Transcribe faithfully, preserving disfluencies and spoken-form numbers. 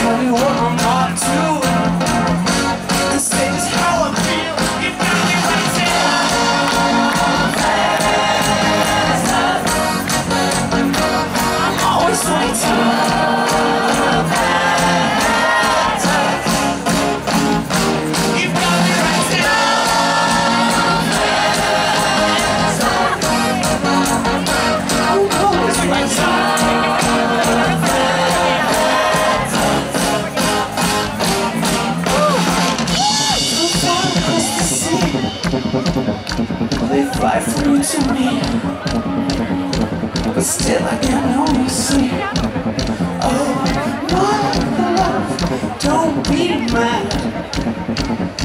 tell me what I'm not doing, and say just how I feel. You got me right there. I'm always waiting. They fly through to me, but still I can only see. Oh, my love, don't be mad.